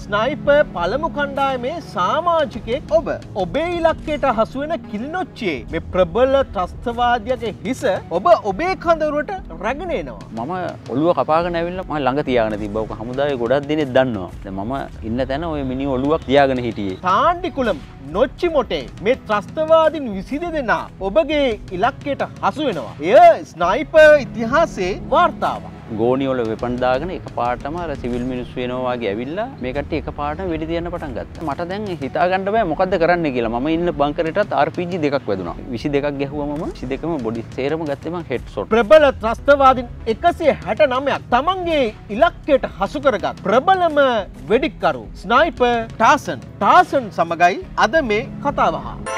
Sniper පළමු කණ්ඩායමේ සාමාජිකයෙක් ඔබ. ඔබේ ඉලක්කයට හසු වෙන කිලිනොච්චියේ මේ ප්‍රබල ත්‍රස්තවාදියාගේ හිස ඔබ ඔබේ කඳවුරට රැගෙන එනවා. මම ඔළුව කපාගෙන ඇවිල්ලා මම ළඟ තියාගෙන තිබ්බා. ඔක හමුදාවේ ගොඩක් දෙනෙක් දන්නවා. දැන් මම ඉන්න තැන ওই මිනි ඔළුවක් තියාගෙන හිටියේ. තාණ්ඩිකුලම් නොච්චි මොටේ මේ ත්‍රස්තවාදීන් 22 දෙනා ඔබගේ ඉලක්කයට හසු වෙනවා. එය ස්නයිපර් ඉතිහාසයේ වාර්තාවක්. ගෝණි වල වෙපන් දාගෙන එකපාරටම අර සිවිල් මිනිස්සු වෙනවා වගේ ඇවිල්ලා මේ කට්ටිය එකපාරටම වෙඩි තියන්න පටන් ගත්තා. මට දැන් හිතා ගන්න බෑ මොකද්ද කරන්න කියලා. මම ඉන්න බංකරේටත් RPG දෙකක් වැදුනා. 22ක් ගැහුවා මම. 22ම බොඩි සේරම ගත්තේ මං හෙඩ් ෂොට්. ප්‍රබල ත්‍රස්තවාදීන් 169ක් තමන්ගේ ඉලක්කයට හසු කරගත් ප්‍රබලම වෙඩික්කරු ස්නයිපර් ටාසන්. ටාසන් සමගයි අද මේ කතාව.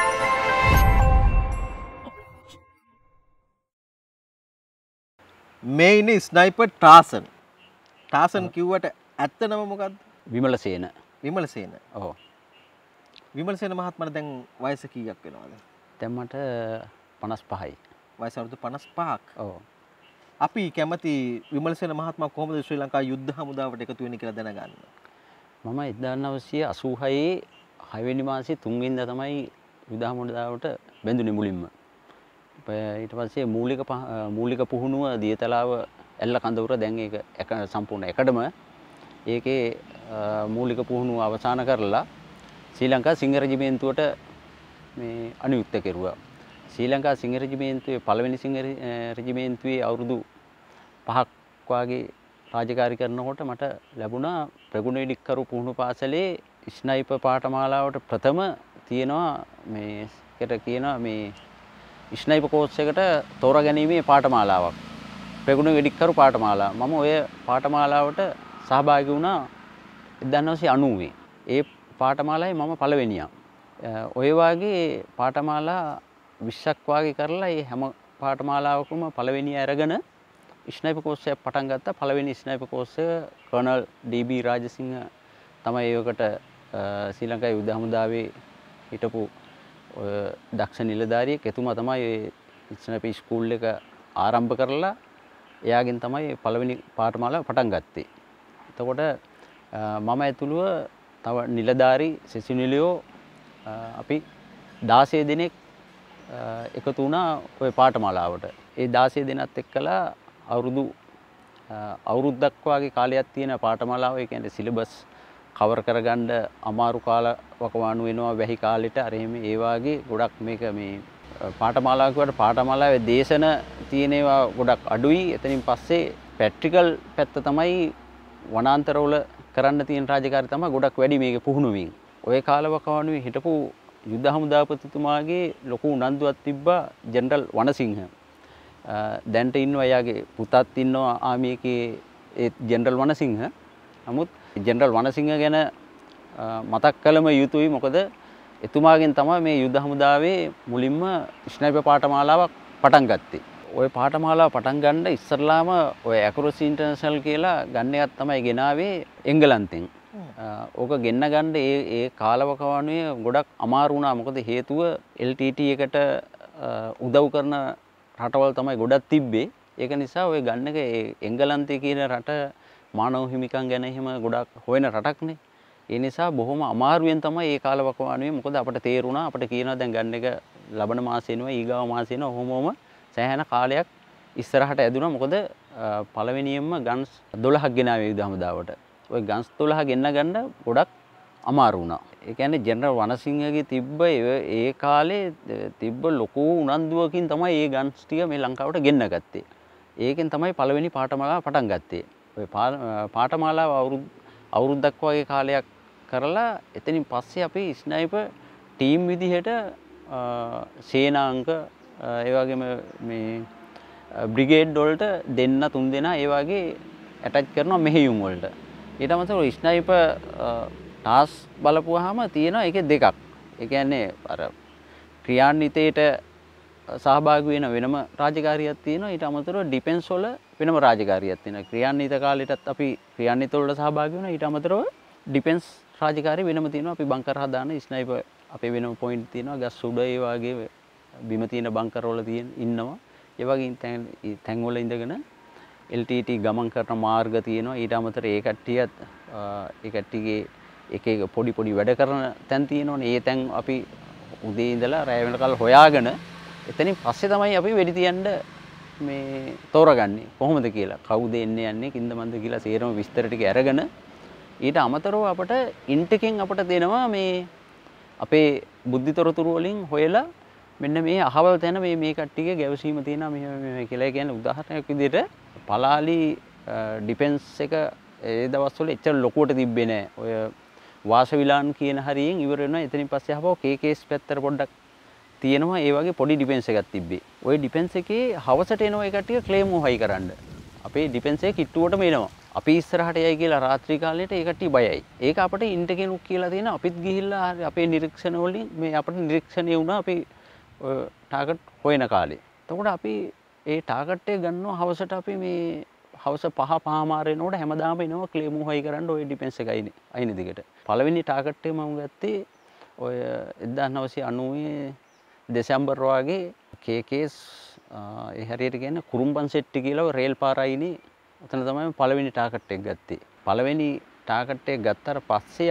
මේ ඉන්නේ ස්නයිපර් ටාසන්. ටාසන් කිව්වට ඇත්ත නම මොකද්ද? විමලසේන. විමලසේන. ඔව්. විමලසේන මහත්මයාට දැන් වයස කීයක් වෙනවද? දැන් මට 55යි. වයස අවුරුදු 55ක්. ඔව්. අපි කැමති විමලසේන මහත්මයා කොහොමද ශ්‍රී ලංකා යුද්ධ හමුදාවට එකතු වෙන්නේ කියලා දැනගන්න. මම 1986 6 වෙනි මාසේ 3 වෙනිදා තමයි යුද්ධ හමුදාවට බැඳුනේ මුලින්ම. ඊට පස්සේ මූලික පුහුණුව දියතලාව ඇල්ල කඳවුර දැන් ඒක සම්පූර්ණ එකඩම ඒකේ මූලික පුහුණුව අවසන් කරලා ශ්‍රී ලංකා සිංහ රෙජිමේන්තුවට මේ අනුයුක්ත කෙරුවා. ශ්‍රී ලංකා සිංහ රෙජිමේන්තුවේ පළවෙනි සිංහ රෙජිමේන්තුවේ අවුරුදු 5ක් වාගේ රාජකාරී කරනකොට මට ලැබුණා ප්‍රගුණ වෙඩික්කරු පුහුණු පාසලේ ස්නයිපර් පාඨමාලාවට ප්‍රථම තියෙනවා මේකට කියනවා මේ ස්නයිපර් කෝස් එකට තෝරාගැනීමේ පාඨමාලාවක්. ප්‍රගුණ වෙඩික්කරු පාඨමාලාව. මම ඔය පාඨමාලාවට සහභාගී වුණා 1990. ඒ පාඨමාලාවේ මම පළවෙනියා. ඔය වාගේ පාඨමාලා 20ක් වාගේ කරලා ඒ හැම පාඨමාලාවකම පළවෙනිය අරගෙන ස්නයිපර් කෝස් එක පටන් ගත්තා. පළවෙනි ස්නයිපර් කෝස් එක කර්නල් ඩී.බී. රාජසිංහ තමයි ඒකට ශ්‍රී ලංකා යුද්ධ හමුදාවේ හිටපු දක්ෂ නිලධාරියෙක්. එතුමා තමයි ස්නයිපර් ස්කූල් එක ආරම්භ කරලා එයාගෙන් තමයි පළවෙනි පාඨමාලාව පටන් ගත්තේ. එතකොට මම ඇතුළුව තව නිලධාරි සෙසුනිලියෝ අපි 16 දෙනෙක් එකතු වුණා ওই පාඨමාලාවට. ඒ 16 දෙනාත් එක්කලා අවුරුද්දක් වගේ කාලයක් තියෙන පාඨමාලාව. ඒ කියන්නේ සිලබස් කවර් කරගන්න අමාරු කාලවකවානු වෙනවා වැහි කාලෙට. අර එහෙම ඒ වාගේ ගොඩක් මේක මේ පාඨමාලාව කියවට පාඨමාලාවේ දේශන තියෙන ඒවා ගොඩක් අඩුයි. එතනින් පස්සේ ප්‍රැක්ටිකල් පැත්ත තමයි වනාන්තරවල කරන්න තියෙන රාජකාරී තමයි ගොඩක් වැඩි මේක පුහුණුවීම. ওই කාලවකවානුවේ හිටපු යුද්ධ හමුදාපතිතුමාගේ ලොකු උනන්දුවක් තිබ්බා ජෙනරල් වනසිංහ. දැන්ට ඉන්නවා එයාගේ පුතත් ඉන්නවා ආමි එකේ ඒ ජෙනරල් වනසිංහ. නමුත් ජෙනරල් වනසිංහ ගැන මතක් කළම යුතුයි. මොකද එතුමාගෙන් තමයි මේ යුද්ධ හමුදාවේ මුලින්ම ස්නයිපර් පාඨමාලාවක් පටන් ගත්තේ. ওই පාඨමාලාව පටන් ගන්න ඉස්සරලාම ඔය ඇකුරසි ඉන්ටර්නැෂනල් කියලා ගන්න එකක් තමයි ගෙනාවේ එංගලන්තෙන්. ඕක ගෙන්න ගන්න ඒ කාලවකවානුවේ ගොඩක් අමාරු වුණා. මොකද හේතුව LTT එකට උදව් කරන රටවල් තමයි ගොඩක් තිබ්බේ. ඒක නිසා ඔය ගන්න එක එංගලන්තේ කියන රට මානව හිමිකම් ගැන එහෙම ගොඩක් හොයන රටක්නේ. ඒ නිසා බොහොම අමාරුවෙන් තමයි ඒ කාලවකවානුවේ මොකද අපිට තේරුණා අපිට කියනවා දැන් ගන්න එක ලබන මාසෙනවා ඊගාව මාසෙනවා ඔහොමම සෑහෙන කාලයක් ඉස්සරහට ඇදුණා. මොකද පළවෙනියෙන්ම ගන්ස් 12ක් ගෙනාවේ යුද හමුදාවට. ওই ගන්ස් 12 ගෙන්න ගන්න ගොඩක් අමාරු වුණා. ඒ කියන්නේ ජෙනරල් වනසිංහගේ තිබ්බ ඒ කාලේ තිබ්බ ලොකු උනන්දුවකින් තමයි මේ ගන්ස් ටික මේ ලංකාවට ගෙන්න ගත්තේ. ඒකෙන් තමයි පළවෙනි පාඨමාලාව පටන් ගත්තේ. ওই පාඨමාලාව අවුරුද්දක් වගේ කාලයක් කරලා එතනින් පස්සේ අපි ස්නයිපර් ටීම් විදිහට සේනාංක ඒ වගේම මේ බ්‍රිගේඩ් වලට දෙන්න තුන් දෙනා ඒ වගේ ඇටච් කරනවා මෙහෙයුම් වලට. ඊට අමතරව ස්නයිපර් ටාස් බලපුවාම තියෙනවා ඒකේ දෙකක්. ඒ කියන්නේ අර ක්‍රියාන්විතයට සහභාගී වෙන වෙනම රාජකාරියක් තියෙනවා. ඊට අමතරව ඩිෆෙන්ස් වල වෙනම රාජකාරියක් තියෙනවා. ක්‍රියාන්විත කාලෙටත් අපි ක්‍රියාන්විත වලට සහභාගී වෙනවා. ඊට අමතරව ඩිෆෙන්ස් රාජකාරිය වෙනම තියෙනවා. අපි බංකර් හදාන ස්නයිපර් අපේ වෙනම පොයින්ට් තියෙනවා. ගස් උඩ ඒ වගේ බිම තියෙන බංකර් වල ඉන්නවා. ඒ වගේ තැන් වල ඉඳගෙන LTT ගමන් කරන මාර්ග තියෙනවා. ඊට අමතරව ඒ කට්ටියත් ඒ කට්ටියගේ එක එක පොඩි පොඩි වැඩ කරන තැන් තියෙනවනේ. ඒ තැන් අපි උදේ ඉඳලා රැ වෙනකල් හොයාගෙන එතනින් පස්සේ තමයි අපි වෙඩි තියන්න මේ තෝරගන්නේ කොහොමද කියලා. කවුද එන්නේ යන්නේ කින්දමන්ද කියලා සේරම විස්තර ටික අරගෙන ඊට අමතරව අපට ඉන්ටෙකින් අපට දෙනවා මේ අපේ බුද්ධි තොරතුරු වලින් හොයලා මෙන්න මේ අහවල් තැන මේ කට්ටියගේ ගැවසීම තියෙනවා මෙහෙම කියලා. කියන්නේ උදාහරණයක් විදිහට පලාලි ඩිෆෙන්ස් එක ඒ දවස්වල එච්චර ලොකුවට තිබ්බේ නෑ. ඔය වාසවිලාන් කියන හරියෙන් ඉවර වෙනවා. එතනින් පස්සේ ආපහු KKS පැත්තට පොඩ්ඩක් තියෙනවා. ඒ වගේ පොඩි ඩිෆෙන්ස් එකක් තිබ්බේ. ওই ඩිෆෙන්ස් එකේ හවසට එනවා ඒ කට්ටිය ක්ලේම් හොයි කරන්න. අපේ ඩිෆෙන්ස් එක කිට්ටුවටම එනවා. අපි ඉස්සරහට යයි කියලා රාත්‍රී කාලේට ඒ කට්ටිය බයයි. ඒක අපිට ඉන්ටර්කෙනුක් කියලා තියෙන අපිත් ගිහිල්ලා අපේ නිරීක්ෂණ වලින් මේ අපිට නිරීක්ෂණය වුණා අපි ටාගට් හොයන කාලේ. එතකොට අපි ඒ ටාගට් එක ගන්නවා හවසට අපි මේ හවස 5:00 වෙනකොට හැමදාම එනවා ක්ලේම් හොයි කරන්න ওই ඩිෆෙන්ස් එක අයින දිගට. පළවෙනි ටාගට් එක මම ගත්තේ ඔය 1990 දෙසැම්බර් වගේ KKS ඒ හරියට කියන්නේ කුරුම්බන් සෙට්ටි කියලා රේල් පාර අයිනේ උතන තමයි පළවෙනි ටාගට් එක ගත්තේ. පළවෙනි ටාගට් එක ගත්තාට පස්සේ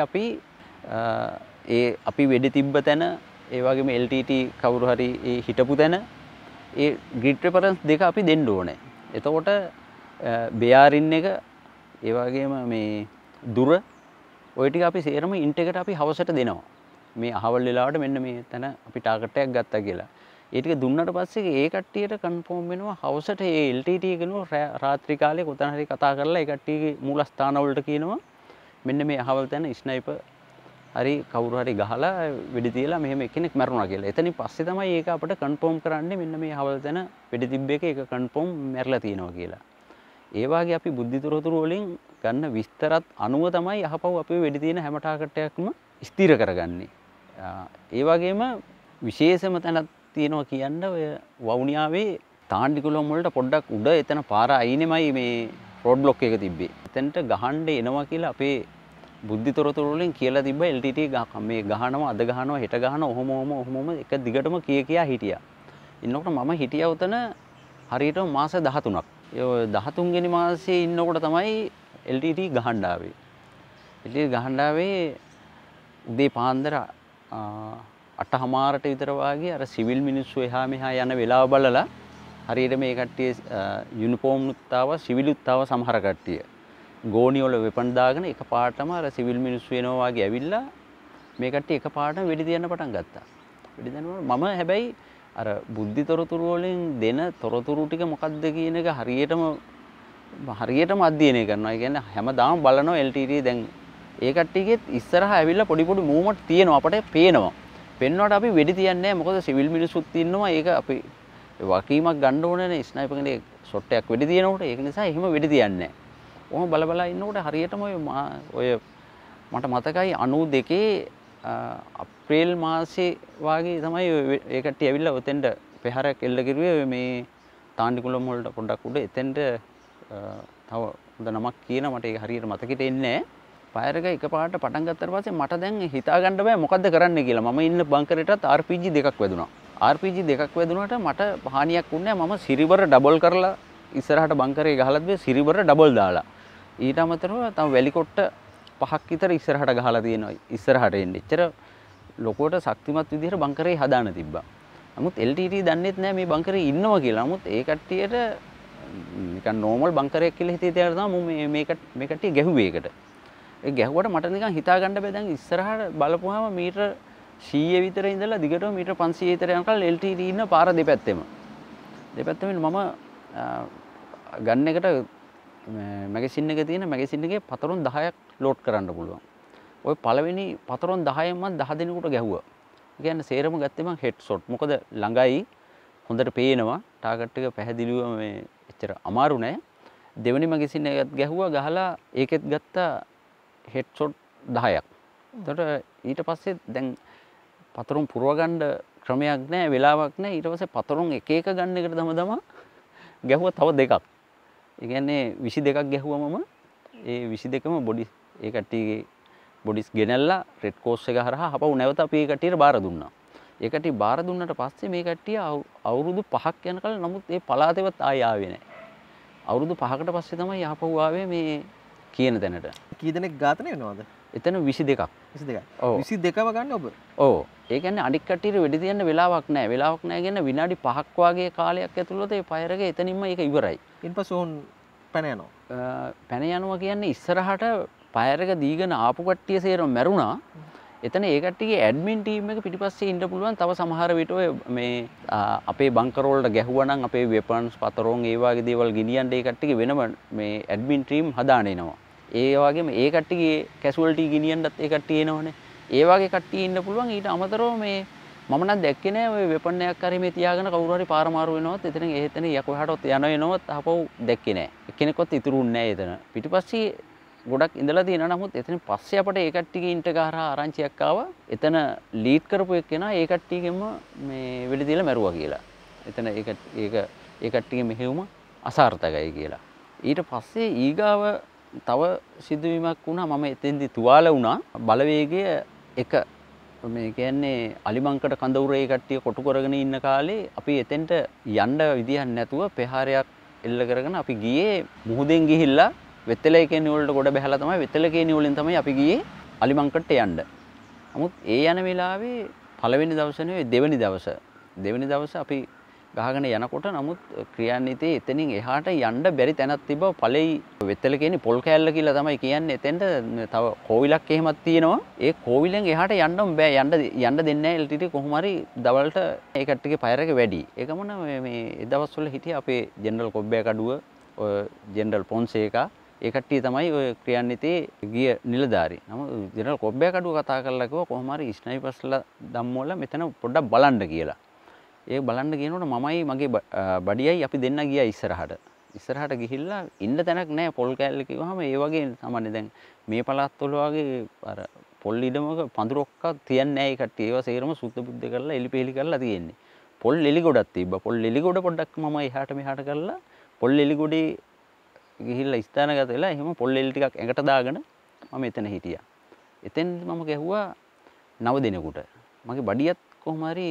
අපි වෙඩි තිබ්බ තැන ඒ වගේම LTT කවුරු හරි ඒ හිටපු තැන ඒ ග්‍රිඩ් රෙෆරන්ස් දෙක අපි දෙන්න ඕනේ. එතකොට බෙයාරින් එක ඒ වගේම මේ දුර ওই ටික අපි සේරම ඉන්ට් එකට අපි හවසට දෙනවා. මේ අහවල් වෙලාවට මෙන්න මේ තැන අපි ටාගට් එකක් ගත්තා කියලා. ඒ ටික දුන්නට පස්සේ ඒ කට්ටියට කන්ෆර්ම් වෙනවා හවසට ඒ LTT එකනෝ රාත්‍රී කාලේ කොතන හරි කතා කරලා ඒ කට්ටියගේ මූලස්ථාන වලට කියනවා මෙන්න මේ අහවල් තැන ස්නයිපර් හරි කවුරු හරි ගහලා වෙඩි තියලා මෙහෙම එක්කෙනෙක් මැරුණා කියලා. එතනින් පස්සේ තමයි ඒක අපිට කන්ෆර්ම් කරන්නේ මෙන්න මේ අහවල් තැන වෙඩි තිබ්බ එක ඒක කන්ෆර්ම් මැරලා තියෙනවා කියලා. ඒ වගේ අපි බුද්ධි තොරතුරු වලින් ගන්න විස්තරත් අනුව තමයි අහපව් අපි වෙඩි තියෙන හැම ටාගට් එකක්ම ස්ථිර කරගන්නේ. ඒ වගේම විශේෂම තැනක් තියෙනවා කියන්න ඔය වවුනියාවේ තාණ්ඩිකුලම් වලට පොඩ්ඩක් උඩ එතන පාර අයිනෙමයි මේ රෝඩ් බ්ලොක් එක තිබ්බේ. එතනට ගහන්න එනවා කියලා අපේ බුද්ධි තොරතුරු වලින් කියලා තිබ්බ LTT මේ ගහනවා අද ගහනවා හෙට ගහනවා ඔහොම එක දිගටම කියා හිටියා. ඉන්නකොට මම හිටියා උතන හරියටම මාස 13ක්. ඒ 13 වෙනි මාසේ ඉන්නකොට තමයි LTT ගහන්න ආවේ. LTT ගහන්න ආවේ උදේ පාන්දර 8:00ට විතර වාගේ අර සිවිල් මිනිස්සු එහා මෙහා යන වෙලාව බලලා හරියට මේ කට්ටිය යුනිෆෝම් උත් ආවා සිවිලුත් ආවා සමහර කට්ටිය. ගෝණි වල වෙපන් දාගෙන එකපාරටම අර සිවිල් මිනිස්සු එනවා වගේ ඇවිල්ලා මේ කට්ටිය එකපාරටම වෙඩි තියන්න පටන් ගත්තා. වෙඩි දැනුවා මම හැබැයි අර බුද්ධි තොරතුරු වලින් දෙන තොරතුරු ටික මොකක්ද කියන එක හරියටම අධ්‍යයනය කරනවා. ඒ කියන්නේ හැමදාම බලනවා LTT දැන් ඒ කට්ටියගෙත් ඉස්සරහා ඇවිල්ලා පොඩි පොඩි මූව්මන්ට් තියෙනවා අපට පේනවා. පෙන්වනකොට අපි වෙඩි තියන්නේ නැහැ. මොකද සිවිල් මිනිස්සුත් ඉන්නවා. ඒක අපි වකීමක් ගන්න ඕනනේ ස්නයිපර් කෙනෙක් ෂොට් එකක් වෙඩි තියනකොට. ඒක නිසා එහෙම වෙඩි තියන්නේ නැහැ. ඔහොම බල ඉන්නකොට හරියටම ඔය මට මතකයි 92 අප්‍රේල් මාසේ වාගේ තමයි ඒ කට්ටිය ඇවිල්ලා ඔතෙන්ට පෙහරක් එල්ල කිරුවේ මේ තාණ්ඩිකුලම් වලට පොඩ්ඩක් උඩ එතෙන්ට තව හොඳ නමක් කියන මට ඒක හරියට මතකෙට එන්නේ නැහැ. ෆයර් එක එකපාරට පටන් ගත්තාට පස්සේ මට දැන් හිතා ගන්න බෑ මොකද්ද කරන්න කියලා. මම ඉන්න බංකරේටත් RPG දෙකක් වැදුනා. RPG දෙකක් වැදුනට මට හානියක් වුණේ නැහැ. මම සිරිබර ඩබල් කරලා ඉස්සරහට බංකරේ ගහලත් බෑ සිරිබර ඩබල් දාලා. ඊට අමතරව තව වැලිකොට්ට 5ක් විතර ඉස්සරහට ගහලා තියෙනවා. ඉස්සරහට එන්නේ. එච්චර ලොකුවට ශක්තිමත් විදිහට බංකරේ හදාන තිබ්බා. නමුත් LTT දන්නේත් නැහැ මේ බංකරේ ඉන්නවා කියලා. නමුත් ඒ කට්ටියට නිකන් නෝමල් බංකරයක් කියලා හිතේ තියාගෙන තමයි මේ කට්ටිය ගැහුවේ ඒකට. ඒ ගැහුවට මට නිකන් හිතා ගන්න බෑ දැන් ඉස්සරහට බලපුවාම මීටර 100 විතර ඉඳලා දිගටම මීටර 500 විතර යනකල් LTT ඉන්න පාර දෙපැත්තෙම. දෙපැත්තෙම මම ගන්න එකට මැගසින් එක තියෙන මැගසින් එකේ පතරුන් 10ක් ලෝඩ් කරන්න පුළුවන්. ওই පළවෙනි පතරුන් 10න් මම 10 දිනකට ගැහුවා. ඒ කියන්නේ සේරම ගත්තේ මම හෙඩ් ෂොට්. මොකද ළඟයි හොඳට පේනවා. ටාගට් එක පැහැදිලිව මේ එච්චර අමාරු නෑ. දෙවෙනි මැගසින් එකත් ගැහුවා ගහලා ඒකෙත් ගත්තා හෙඩ් ෂොට් 10ක්. එතකොට ඊට පස්සේ දැන් පතරුන් පුරව ගන්න ක්‍රමයක් නැහැ වෙලාවක් නැහැ. ඊට පස්සේ පතරුන් එක එක ගන්න එකට දම ගැහුවා තව දෙකක්. ඒ කියන්නේ 22ක් ගැහුවා මම. ඒ 22ම බොඩි ඒ කට්ටියගේ බොඩිස් ගෙනල්ලා රෙඩ් කෝස් එක හරහා හපවු නැවත අපි ඒ කට්ටියට බාර දුන්නා. ඒ කට්ටිය බාර දුන්නට පස්සේ මේ කට්ටිය අවුරුදු 5ක් යනකල් නමුත් ඒ පළාතේවත් ආයෙ ආවේ නැහැ. අවුරුදු 5කට පස්සේ තමයි යහපහුව ආවේ මේ කියන තැනට. කී දෙනෙක් ඝාතනය වෙනවද? එතන 22ක්. 22යි. ඔව්. 22ම ගන්න ඔබ. ඔව්. ඒ කියන්නේ අනික් කට්ටියට වෙඩි තියන්න වෙලාවක් නැහැ. වෙලාවක් නැහැ කියන්නේ විනාඩි 5ක් වගේ කාලයක් ඇතුළත ඒ ෆයර් එක එතනින්ම ඒක ඉවරයි. ඉන්පස්සේ ඔවුන් පැන යනවා. පැන යනවා කියන්නේ ඉස්සරහට ෆයර් එක දීගෙන ආපු කට්ටිය සේරම මැරුණා. එතන ඒ කට්ටියගේ ඇඩ්මින් ටීම් එක පිටිපස්සේ ඉන්න පුළුවන්. තව සමහර විට ඔය මේ අපේ බංකර් වලට ගැහුවා නම් අපේ වෙපන්ස් පතරෝන් ඒ වගේ දේවල් ගෙනියන්න ඒ කට්ටියගේ වෙනම මේ ඇඩ්මින් ටීම් හදාගෙන එනවා. ඒ වගේම ඒ කට්ටියගේ කැසුවල්ටි ගෙනියන්නත් ඒ කට්ටිය එනවනේ. ඒ වගේ කට්ටිය ඉන්න පුළුවන්. ඊට අමතරව මේ මම නම් දැක්කේ නෑ ඔය වෙපන් එකක් හරි මේ තියාගෙන කවුරු හරි පාර මාරු වෙනවත් එතනින් එතන යකෝහටවත් යන වෙනවත් අපව දැක්කේ නෑ. එක්කෙනෙක්වත් ඉතුරුන්නේ නෑ එතන. පිටිපස්සේ ගොඩක් ඉඳලා තියෙනවා. නමුත් එතනින් පස්සේ අපට ඒ කට්ටියගේ ඉන්ටර් ගහරහා ආරංචියක් ආවා. එතන ලීඩ් කරපු එක්කෙනා ඒ කට්ටියගෙම මේ වෙඩි තියලා මැරුවා කියලා. එතන ඒ කට්ටියගේ මෙහෙයුම අසාර්ථකයි කියලා. ඊට පස්සේ ඊගාව තව සිදුවීමක් වුණා. මම එතෙන්දි තුවාල වුණා. බලවේගය එක මේ කියන්නේ අලිමංකඩ කඳවුරේ කට්ටිය කොටු කරගෙන ඉන්න කාලේ අපි එතෙන්ට යන්න විදියක් නැතුව පෙහාරයක් එල්ල කරගෙන අපි ගියේ මුහුදෙන් ගිහිල්ලා වෙත්තලේ කේණි වලට ගොඩ බැහැලා තමයි වෙත්තලේ කේණි වලින් තමයි අපි ගියේ අලිමංකඩට යන්න. නමුත් ඒ යන වෙලාවේ පළවෙනි දවසේ නෙවෙයි දෙවෙනි දවසේ අපි ගහගෙන යනකොට නමුත් ක්‍රියාන්විතේ එතනින් එහාට යන්න බැරි තැනක් තිබ්බා. ඵලෙයි වෙත්තල කියන්නේ පොල් කෑල්ල කියලා තමයි කියන්නේ. එතෙන්ට තව කෝවිලක් එහෙමත් තියෙනවා. ඒ කෝවිලෙන් එහාට යන්නම බෑ. යන්න දෙන්නේ නැහැ LTT කොහොම හරි දවල්ට ඒ කට්ටියගේ ෆයර් එක වැඩි. ඒකම මේ ඒ දවස්වල හිටියේ අපේ ජෙනරල් කොබ්බෑ කඩුව, ඔය ජෙනරල් පොන්සේකා ඒ කට්ටිය තමයි ඔය ක්‍රියාන්විතේ ගිය නිලධාරී. නමුත් ජෙනරල් කොබ්බෑ කඩුව කතා කරලා කිව්වා කොහොම හරි ස්නයිපර්ස්ලා ධම්මවල මෙතන පොඩ්ඩක් බලන්න කියලා. ඒ බලන්න කියනකොට මමයි මගේ බඩියයි අපි දෙන්න ගියා ඉස්සරහට ගිහිල්ලා ඉන්න තැනක් නැහැ. පොල් කෑල්ල කිව්වහම ඒ වගේ සාමාන්‍ය දැන් මේ පළාත්වල වගේ අර පොල් ඉඩමක පඳුරක්ක තියන්නේ නැහැ. ඒ කට්ටිය ඒවා සේරම සුද්ධ බුද්ධ කරලා එලිපෙලි කරලා තියෙන්නේ. පොල් එලි ගොඩක් තිබ්බා. පොල් එලි ගොඩ පොඩ්ඩක් මම එහාට මෙහාට කරලා පොල් එලි ගොඩේ ගිහිල්ලා ස්ථානගත වෙලා එහෙම පොල් එලි ටිකක් ඇඟට දාගෙන මම එතන හිටියා. එතෙන් මම ගැහුවා 9 දිනකට. මගේ බඩියත් කොහොම හරි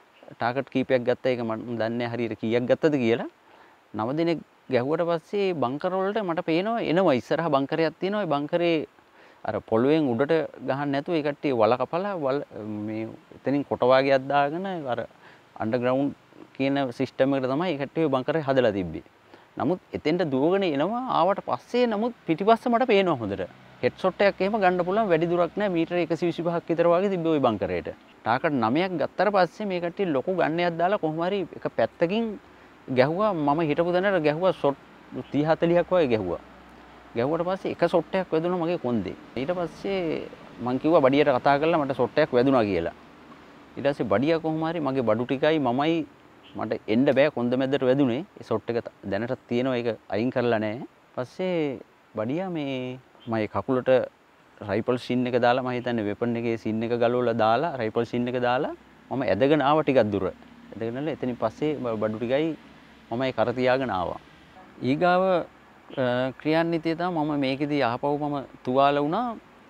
ටාගට් කීපයක් ගත්තා. ඒක මම දන්නේ හරියට කීයක් ගත්තද කියලා. 9 දිනක් ගැහුවට පස්සේ බංකර් වලට මට පේනවා එනවා ඉස්සරහා බංකරයක් තියෙනවා. ඒ බංකරේ අර පොළොවෙන් උඩට ගහන්න නැතුව ඒ කට්ටිය වල කපලා මේ එතනින් කොට වාගයක් දාගෙන අර අන්ඩර්ග්‍රවුන්ඩ් කියන සිස්ටම් එකට තමයි ඒ කට්ටිය බංකරේ හදලා තිබ්බේ. නමුත් එතෙන්ට දුවගෙන එනවා. ආවට පස්සේ නමුත් පිටිපස්ස මට පේනවා හොඳට. හෙඩ් ෂොට් එකක් එහෙම ගන්න පුළුවන් වැඩි දුරක් නැහැ. මීටර 125ක් විතර වගේ තිබ්බේ ওই බංකරේට. ටාකට් 9ක් ගත්තට පස්සේ මේ කට්ටිය ලොකු ගන්නයක් දාලා කොහොම හරි එක පැත්තකින් ගැහුවා. මම හිටපු තැනට ගැහුවා ෂොට් 30 40ක් වගේ ගැහුවා. ගැහුවට පස්සේ එක ෂොට් එකක් වැදුණා මගේ කොන්දේ. ඊට පස්සේ මං කිව්වා බඩියට කතා කරලා මට ෂොට් එකක් වැදුණා කියලා. ඊට පස්සේ බඩියා කොහොම හරි මගේ බඩු ටිකයි මමයි මට එන්න බෑ කොන්ද මැද්දට වැදුනේ. ඒ ෂොට් එක දැනට තියෙනවා. ඒක අයින් කරලා නැහැ. පස්සේ බඩියා මේ මගේ කකුලට රයිෆල් සින් එක දාලා මම හිතන්නේ වෙපන් එකේ සින් එක ගලවලා දාලා රයිෆල් සින් එක දාලා මම ඇදගෙන ආවා ටිකක් දුර. ඇදගෙනලා එතනින් පස්සේ බඩු ටිකයි මම ඒ කර තියාගෙන ආවා. ඊගාව ක්‍රියාන්විතය තමයි මම මේකෙදී ආපහු මම තුවාල වුණා.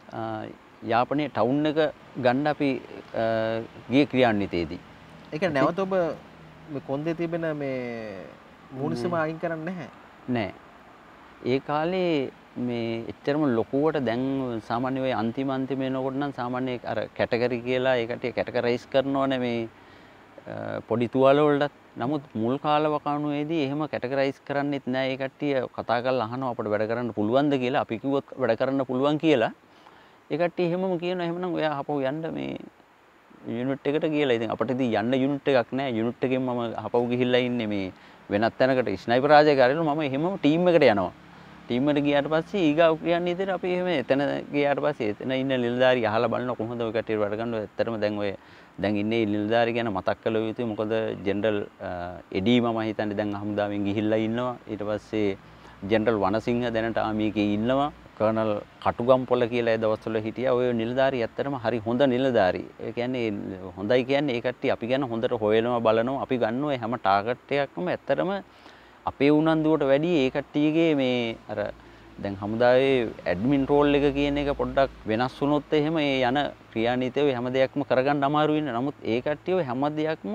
යාපනයේ ටවුන් එක ගන්න අපි ගිය ක්‍රියාන්විතයේදී. ඒක නැවත ඔබ මේ කොන්දේ තිබෙන මේ මූණසම අයින් කරන්නේ නැහැ. නෑ. ඒ කාලේ මේ එච්චරම ලොකුවට දැන් සාමාන්‍ය ඔය අන්තිම වෙනකොට නම් සාමාන්‍ය අර කැටගරි කියලා ඒකට කැටගරයිස් කරනවනේ මේ පොඩි තුවාල වලට. නමුත් මුල් කාල වකණුවේදී එහෙම කැටගරයිස් කරන්නෙත් නෑ. ඒ කට්ටිය කතා කරලා අහනවා අපිට වැඩ කරන්න පුළුවන්ද කියලා. අපි කිව්වොත් වැඩ කරන්න පුළුවන් කියලා. ඒ කට්ටිය එහෙමම කියනවා එහෙමනම් ඔයා ආපහු යන්න මේ යුනිට් එකට කියලා. ඉතින් අපිට ඉතින් යන්න යුනිට් එකක් නෑ. යුනිට් එකෙන් මම ආපහු ගිහිල්ලා ඉන්නේ මේ වෙනත් තැනකට ස්නයිපර් රාජය කරලා මම එහෙමම ටීම් එකට යනවා. ටීම් එකට ගියාට පස්සේ ඊගාව කියන්නේ ඉතින් අපි එහෙම එතන ගියාට පස්සේ එතන ඉන්න නිලධාරි අහලා බලන කොහොමද ඔය කට්ටිය වැඩ කරන්නේ. ඇත්තටම දැන් ඉන්නේ නිලධාරි ගැන මතක් කළ යුතුයි. මොකද ජෙනරල් එඩී මම හිතන්නේ දැන් හමුදාවෙන් ගිහිල්ලා ඉන්නවා. ඊට පස්සේ ජෙනරල් වනසිංහ දැනට ආමියකේ ඉන්නවා. කර්නල් කටුගම්පොළ කියලා ඒ දවස්වල හිටියා. ඔය නිලධාරි ඇත්තටම හරි හොඳ නිලධාරි. ඒ කියන්නේ හොඳයි කියන්නේ ඒ කට්ටිය අපි ගැන හොඳට හොයනවා බලනවා. අපි ගන්නවා හැම ටාගට් එකක්ම ඇත්තටම අපේ උනන්දුවට වැඩි ඒ කට්ටියගේ මේ අර දැන් හමුදාවේ ඇඩ්මින් රෝල් එක කියන එක පොඩ්ඩක් වෙනස් වුණොත් එහෙම ඒ යන ක්‍රියානීතිය හැම දෙයක්ම කරගන්න අමාරු වෙනවා. නමුත් ඒ කට්ටිය හැම දෙයක්ම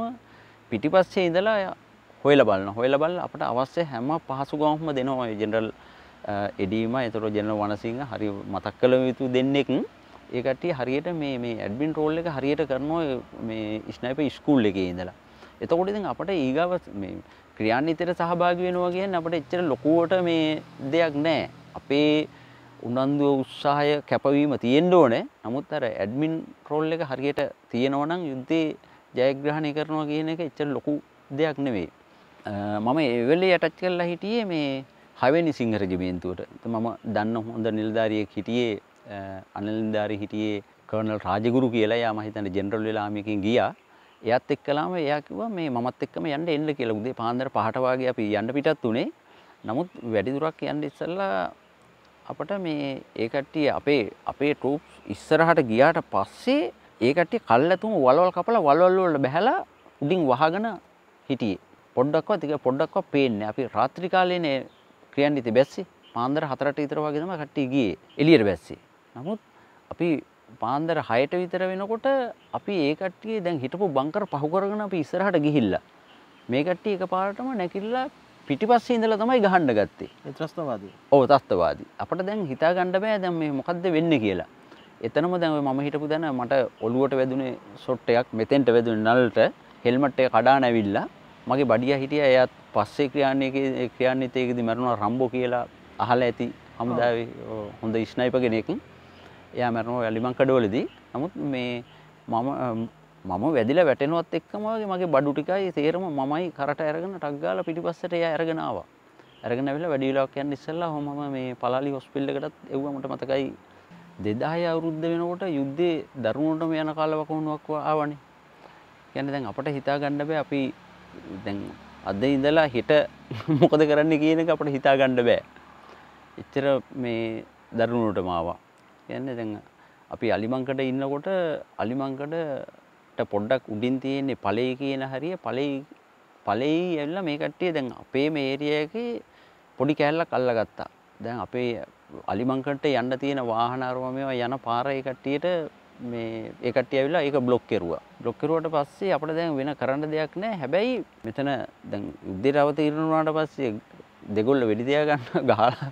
පිටිපස්සේ ඉඳලා හොයලා බලනවා. අපට අවශ්‍ය හැම පහසුකමක්ම දෙනවා. ජෙනරල් එඩීම ඒතර ජෙනරල් වනසිංහ හරි මතක් කළ යුතු දෙන්නෙක් ඒ කට්ටිය හරියට මේ ඇඩ්මින් රෝල් එක හරියට කරනවා මේ ස්නයිපර් ස්කූල් එකේ ඉඳලා. එතකොට ඉතින් අපිට ඊගාව මේ ක්‍රියාන්විතයට සහභාගී වෙනවා කියන්නේ අපිට එච්චර ලොකුවට මේ දෙයක් නැහැ. අපේ උනන්දුව උත්සාහය කැපවීම තියෙන්න ඕනේ. නමුත් අර ඇඩ්මින් රෝල් එක හරියට තියෙනවා නම් යුද්ධේ ජයග්‍රහණය කරනවා කියන එක එච්චර ලොකු දෙයක් නෙවෙයි. මම ඒ වෙලේ ඇටච් කරලා හිටියේ මේ 6 වෙනි සිංහ රෙජිමේන්තුවට. මම දන්න හොඳ නිලධාරියෙක් හිටියේ අනිල් නිලධාරියෙක් හිටියේ කර්නල් රාජගුරු කියලා. එයා මම හිතන්නේ ජෙනරල් වෙලා ආමියකින් ගියා. එයාත් එක්කලාම එයා කිව්වා මේ මමත් එක්කම යන්න එන්න කියලා. උදේ පාන්දර 5ට වාගේ අපි යන්න පිටත් උනේ. නමුත් වැඩි දුරක් යන්න ඉස්සෙල්ලා අපිට මේ ඒ කට්ටිය අපේ ට්‍රූප්ස් ඉස්සරහට ගියාට පස්සේ ඒ කට්ටිය කල්ැතුම වලවල් කපලා වලවල් වල බහැලා උඩින් වහගෙන හිටියේ. පොඩ්ඩක්වත් පේන්නේ. අපි රාත්‍රී කාලේනේ ක්‍රියාන්විතේ බැස්සේ. පාන්දර 4ට විතර වගේ තමයි කට්ටිය ගියේ. එළියට බැස්සේ. නමුත් අපි පාන්දර 6ට විතර වෙනකොට අපි ඒ කට්ටිය දැන් හිටපු බංකර් පහු කරගෙන අපි ඉස්සරහට ගිහිල්ලා මේ කට්ටිය එකපාරටම නැකිලා පිටිපස්සේ ඉඳලා තමයි ගහන්න ගත්තේ. ඒ ත්‍රස්තවාදී. ඔව් ත්‍රස්තවාදී. අපිට දැන් හිතා ගන්න බෑ දැන් මේ මොකද්ද වෙන්නේ කියලා. එතනම දැන් මම හිටපු දැන මට ඔළුවට වැදුනේ ෂොට් එකක් මෙතෙන්ට වැදුනේ නලට හෙල්මට් එක කඩාන ඇවිල්ලා මගේ බඩියා හිටියා එයාත් පස්සේ ක්‍රියාන්විතයේදී මරුණා රම්බෝ කියලා අහලා ඇති හමුදාවේ හොඳ ස්නයිපර් කෙනෙක්. එයා මරනවා යලිමංකඩවලදී. නමුත් මේ මම වැදිලා වැටෙනවත් එක්කම වගේ මගේ බඩු ටිකයි තේරම මමයි කරට අරගෙන ටක් ගාලා පිටිපස්සට එයා අරගෙන ආවා. අරගෙන ආවිලා වැඩි වෙලාවක් යන්න ඉස්සෙල්ලා මම මේ පලාලි හොස්පිටල් එකටත් එව්වා. මට මතකයි 2000 අවුරුද්ද වෙනකොට යුද්ධේ දරුණුටම යන කාලවකවුණුවක් ආවනේ. කියන්නේ දැන් අපිට හිතා ගන්න බෑ අපි දැන් අද ඉඳලා හෙට මොකද කරන්න කියන එක අපිට හිතා ගන්න බෑ. එච්චර මේ දරුණුටම ආවා. කියන්නේ දැන් අපි අලිමංකඩ ඉන්නකොට අලිමංකඩට පොඩ්ඩක් උඩින් තියෙන්නේ පළේ කියන හරිය පළේ ඇවිල්ලා මේ කට්ටිය දැන් අපේ මේ ඒරියා එකේ පොඩි කෑල්ලක් අල්ලගත්තා. දැන් අපේ අලිමංකඩට යන්න තියෙන වාහන අරම මේවා යන පාර ඒ කට්ටියට මේ ඒ කට්ටිය ඇවිල්ලා ඒක බ්ලොක් කෙරුවා. බ්ලොක් කෙරුවට පස්සේ අපිට දැන් වෙන කරන්න දෙයක් නැහැ. හැබැයි මෙතන දැන් යුද්ධයට අවතීර්ණ වුණාට පස්සේ දෙගොල්ල වෙඩි තියා ගන්න ගහලා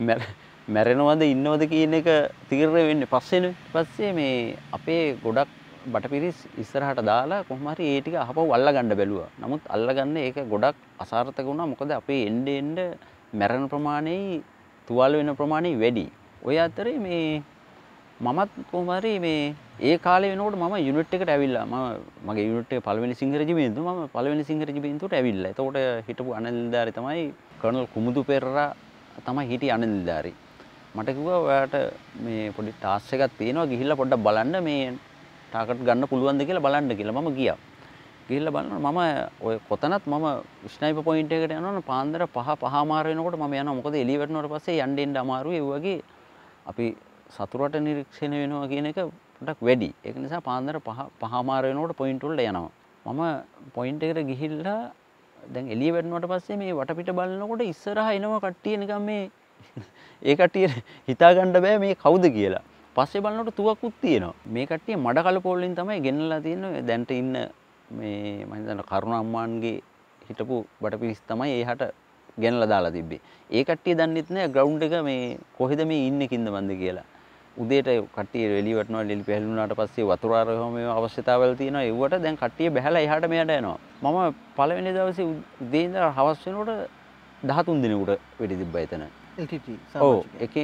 මැරෙනවද ඉන්නවද කියන එක තීරණය වෙන්නේ පස්සේනේ. පස්සේ මේ අපේ ගොඩක් බටපිරිස් ඉස්සරහට දාලා කොහොම හරි ඒ ටික අහපව අල්ලා ගන්න බැලුවා. නමුත් අල්ලගන්න ඒක ගොඩක් අසාර්ථක වුණා. මොකද අපේ එන්න මැරෙන ප්‍රමාණයයි තුවාල වෙන ප්‍රමාණය වැඩි. ඔය අතරේ මේ මමත් කොහොම හරි මේ ඒ කාලේ වෙනකොට මම යුනිට් එකට ඇවිල්ලා මගේ යුනිට් එකේ පළවෙනි සිංහ රෙජිමේන්තුව මම පළවෙනි සිංහ රෙජිමේන්තුවට ඇවිල්ලා. එතකොට හිටපු අනිල් නිලධාරි තමයි කර්නල් කුමුදු පෙරේරා තමයි හිටියේ අනිල් නිලධාරි. මට කිව්වා ඔයාට මේ පොඩි ටාස්ක් එකක් තියෙනවා ගිහිල්ලා පොඩ්ඩක් බලන්න මේ ටාගට් ගන්න පුළුවන්ද කියලා බලන්න කියලා මම ගියා. ගිහිල්ලා බලනවා මම ඔය කොතනත් මම ස්නයිපර් පොයින්ට් එකට යනවනේ පාන්දර 5:05 වෙනකොට මම යනවා. මොකද එළිය වැටෙනවට පස්සේ යන්න එන්න අමාරුයි. ඒ වගේ අපි සතුරට නිරීක්ෂණය වෙනවා කියන එක පොඩක් වැඩි. ඒක නිසා පාන්දර 5:05 වෙනකොට පොයින්ට් වලට යනවා. මම පොයින්ට් එකට ගිහිල්ලා දැන් එළිය වැටෙනවට පස්සේ මේ වටපිට බලනකොට ඉස්සරහා එනවා කට්ටිය නිකන් මේ ඒ කට්ටිය හිතා ගන්න බෑ මේ කවුද කියලා. පස්සේ බලනකොට තුවක්කුත් තියෙනවා. මේ කට්ටිය මඩ කලපෝල් වලින් තමයි ගෙන්නලා තියෙන්නේ. දැන්ට ඉන්න මේ මම හිතන්නේ කරුණ අම්මාන්ගේ හිටපු බටපිරිස් තමයි එහාට ගෙනලා දාලා තිබ්බේ. ඒ කට්ටිය දන්නෙත් නෑ ග්‍රවුන්ඩ් එක මේ කොහෙද මේ ඉන්නේ කින්ද මන්ද කියලා. උදේට කට්ටිය එළිය වටනවා එළි පැහැලුණාට පස්සේ වතුර ආරවම මේ අවශ්‍යතාවල් තියෙනවා. ඒවට දැන් කට්ටිය බහැලා එහාට මෙහාට යනවා. මම පළවෙනි දවසේ උදේ ඉඳලා හවස් වෙනකොට 13 දිනෙකට වෙඩි තිබ්බා එතන. LTT ඔව් එක